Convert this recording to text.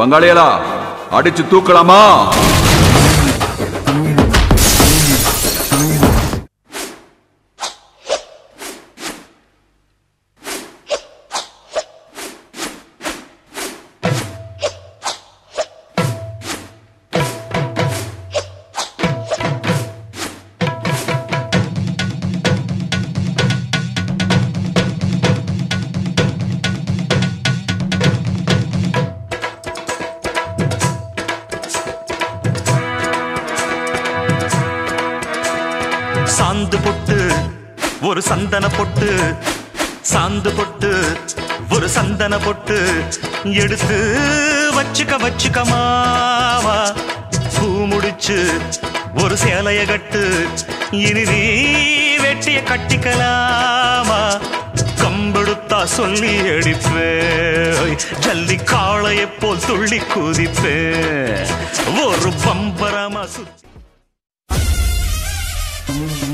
பங்காளிகளா அடிச்சு தூக்கலாமா? சாந்து பொட்டு ஒரு சந்தன பொட்டு, சாந்து பொட்டு ஒரு சந்தன பொட்டு எடுத்து வச்சுக்க வச்சுக்க மாவா. பூ முடிச்சு ஒரு சேலைய கட்டு, இனி நீ வெட்டிய கட்டிக்கலாமா. கம்பெடுத்தா சொல்லி அடிப்பே, ஜல்லி காளையை போல் துள்ளி குதிப்பே, ஒரு பம்பரமா சுத்தி